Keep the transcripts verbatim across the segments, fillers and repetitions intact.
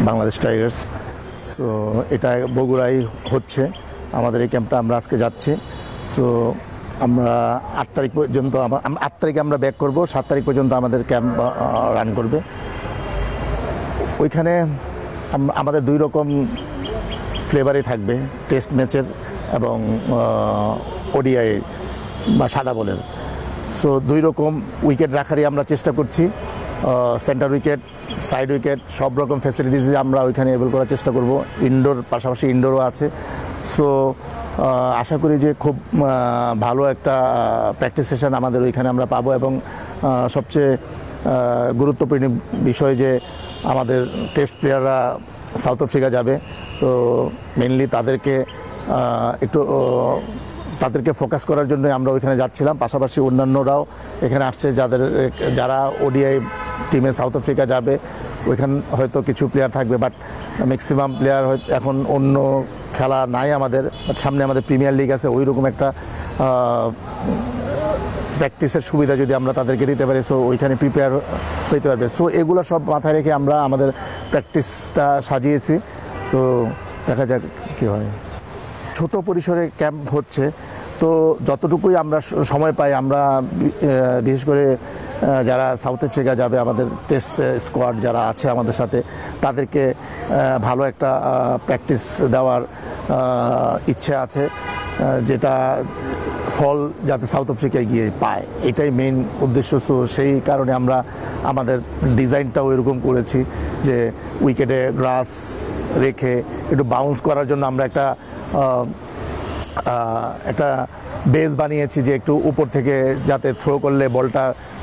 Bangladesh Tigers. So এটা বগুড়ায় হচ্ছে আমাদের এই ক্যাম্পটা, আমরা আজকে যাচ্ছি। সো আমরা আট তারিখ পর্যন্ত আট তারিখে আমরা ব্যাক করব, সাত তারিখ পর্যন্ত আমাদের ক্যাম্প রান করবে। ওইখানে আমাদের দুই রকম ফ্লেভারই থাকবে, টেস্ট ম্যাচের এবং ওডিআই বা সাদা বলের। সো দুই রকম উইকেট রাখারই আমরা চেষ্টা করছি। সেন্টার উইকেট, সাইড উইকেট, সব রকম ফ্যাসিলিটিস আমরা ওইখানে এভেল করার চেষ্টা করব। ইনডোর পাশাপাশি ইনডোরও আছে। সো আশা করি যে খুব ভালো একটা প্র্যাকটিস সেশন আমাদের ওইখানে আমরা পাবো। এবং সবচেয়ে গুরুত্বপূর্ণ বিষয় যে আমাদের টেস্ট প্লেয়াররা সাউথ আফ্রিকা যাবে, তো মেনলি তাদেরকে একটু তাদেরকে ফোকাস করার জন্য আমরা ওইখানে যাচ্ছিলাম। পাশাপাশি অন্যান্যরাও এখানে আসছে, যাদের যারা ওডিআই টিমে সাউথ আফ্রিকা যাবে। ওইখানে হয়তো কিছু প্লেয়ার থাকবে, বাট ম্যাক্সিমাম প্লেয়ার হয়তো এখন অন্য খেলা নাই আমাদের, বাট সামনে আমাদের প্রিমিয়ার লিগ আছে। ওই রকম একটা প্র্যাকটিসের সুবিধা যদি আমরা তাদেরকে দিতে পারি, সো ওইখানে প্রিপেয়ার হইতে পারবে। সো এগুলো সব মাথায় রেখে আমরা আমাদের প্র্যাকটিসটা সাজিয়েছি। তো দেখা যাক কী হয়। ছোট পরিসরে ক্যাম্প হচ্ছে, তো যতটুকুই আমরা সময় পাই আমরা বিশেষ করে যারা সাউথ আফ্রিকা যাবে, আমাদের টেস্ট স্কোয়াড যারা আছে আমাদের সাথে, তাদেরকে ভালো একটা প্র্যাকটিস দেওয়ার ইচ্ছে আছে, যেটা ফল যাতে সাউথ আফ্রিকায় গিয়ে পায়, এটাই মেইন উদ্দেশ্য। সো সেই কারণে আমরা আমাদের ডিজাইনটাও এরকম করেছি যে উইকেটে গ্রাস রেখে একটু বাউন্স করার জন্য আমরা একটা একটা বেস বানিয়েছি, যে একটু উপর থেকে যাতে থ্রো করলে বলটা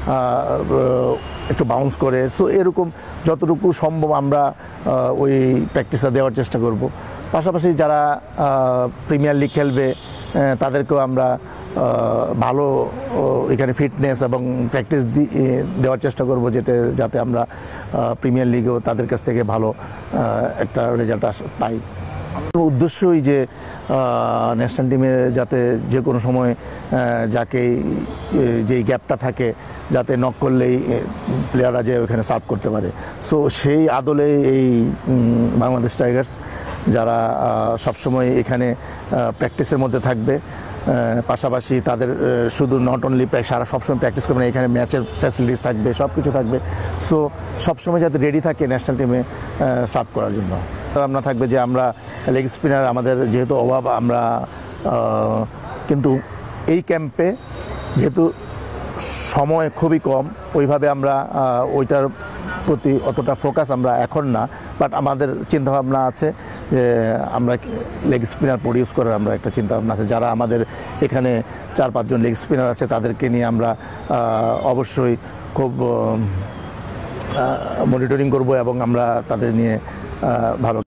একটু বাউন্স করে। সো এরকম যতটুকু সম্ভব আমরা ওই প্র্যাকটিসটা দেওয়ার চেষ্টা করব। পাশাপাশি যারা প্রিমিয়ার লিগ খেলবে তাদেরকেও আমরা ভালো এখানে ফিটনেস এবং প্র্যাকটিস দেওয়ার চেষ্টা করব, যেটা যাতে আমরা প্রিমিয়ার লিগেও তাদের কাছ থেকে ভালো একটা রেজাল্ট পাই। উদ্দেশ্যই যে ন্যাশনাল টিমের যাতে যে কোনো সময় যাকে যেই গ্যাপটা থাকে, যাতে নক করলেই প্লেয়াররা যে ওখানে সার্ভ করতে পারে। সো সেই আদলে এই বাংলাদেশ টাইগার্স, যারা সবসময় এখানে প্র্যাকটিসের মধ্যে থাকবে, পাশাপাশি তাদের শুধু নট অনলি সারা সবসময় প্র্যাকটিস করবে না, এখানে ম্যাচের ফ্যাসিলিটিস থাকবে, সব কিছু থাকবে। সো সবসময় যাতে রেডি থাকে ন্যাশনাল টিমে সার্ভ করার জন্য। আমরা থাকবে যে আমরা লেগ স্পিনার আমাদের যেহেতু অভাব, আমরা কিন্তু এই ক্যাম্পে যেহেতু সময় খুবই কম, ওইভাবে আমরা ওইটার প্রতি অতটা ফোকাস আমরা এখন না, বাট আমাদের চিন্তাভাবনা আছে যে আমরা লেগ স্পিনার প্রডিউস করার আমরা একটা চিন্তাভাবনা আছে। যারা আমাদের এখানে চার পাঁচজন লেগ স্পিনার আছে, তাদেরকে নিয়ে আমরা অবশ্যই খুব মনিটরিং করব এবং আমরা তাদের নিয়ে ভালো